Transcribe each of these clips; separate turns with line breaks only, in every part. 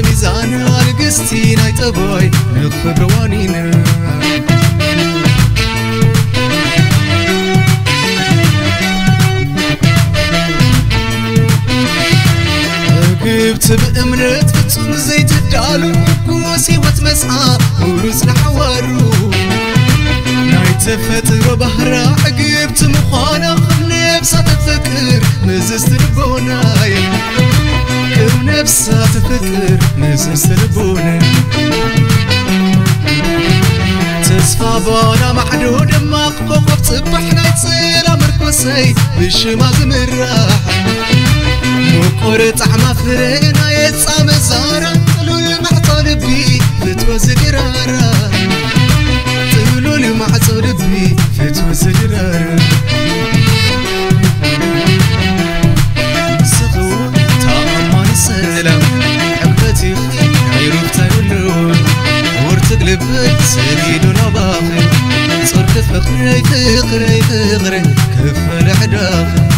ميزان القستي نايت أبوي نخبر وانينا قبت بأمنت فتون زيت الدالو قوسي وتمسعى ورز لحوارو نايت فتر بهرا قبت مخانا نفسها تفكر مزست لبوناي كم نفسها تفكر مزست لبوناي تصفى بانا محدود ماق بوقف صبحنا يتصير مركوسي بالشماغ مراح مقرط عما فرينا يتصام الزارة طلو المعطى لبي فتوى زقرارة طلو المعطى لبي فتوى زقرارة سخو تأمان السلام حبتي عيروف تايولون ورتق لبت سيدنا باخي صرت فقري فقري فقري كف العداخي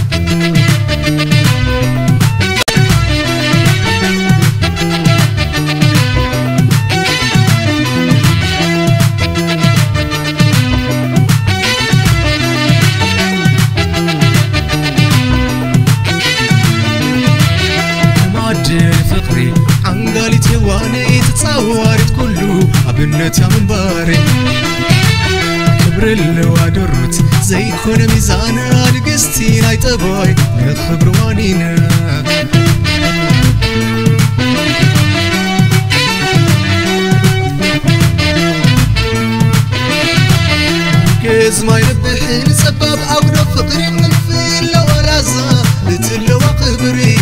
فقري عنقالي تواني تتصورت كله أبنت يا من باري كبر اللوادرت زي كون ميزان القستي نايت أبوي نخبر وانينا كيز ما ينبحين سبب عقرب فقري من الفيل ورازا لتلو قبري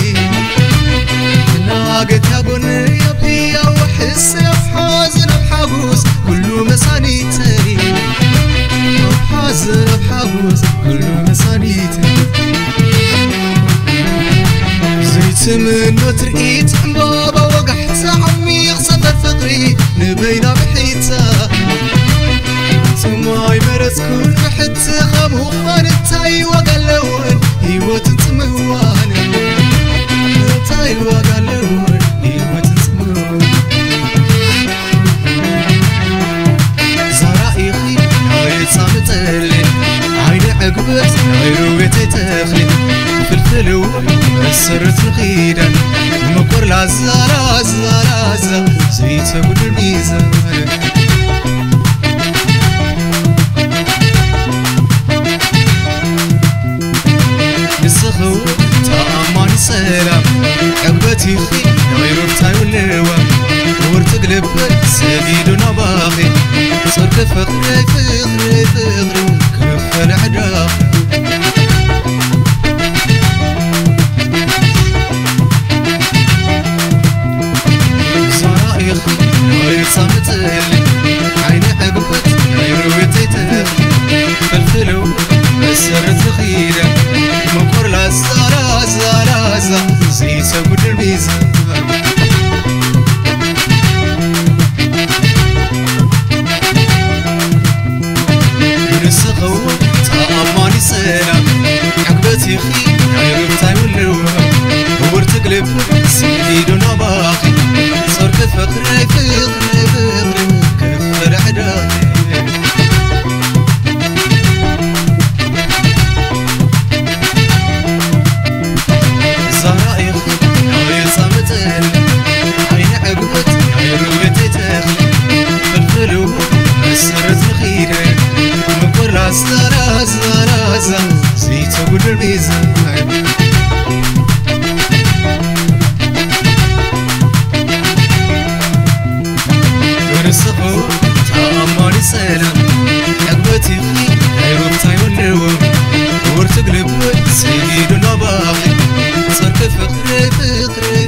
ناقت يا بني يا بيا وحس بحزن بحبوس كله مسانيتي بحزن بحبوس كله مسانيتي زيت من وترقيت بابا وقحت عمي صدر فقري نبينا بحيتا سماي مرس كل بحت خمو خانتاي وقلون هيوت تموان تاي وقلون هيوت تموان زرائخي هاي صامتلي عين عقبت هاي رويتي تخلي فلفلو مسرت الخيدة مقر لعزة زيت ابو الميزان نسخو تأمان سلام عقبتي خي غيروف تايولوا ورتقلب سبيدنا باقي صرت فقري فقري فقري كف العداق زرائخي غير صامتلي عين عقبت غيروتي تخلي فلفلو مسرت الخيدة مقر لازا زيت ابو الميزان نسخو تأماني سلام عقبتي خي عيروف تايولوا ورتقلب سيدنا باقي صرت فقري فقري فقري كف العداقي رازا زيت ابو الميزان ورسقو تأماني سلام عقبتي خي عيروف تايولوا ورتقلب سيدنا باقي صرت فقري فقري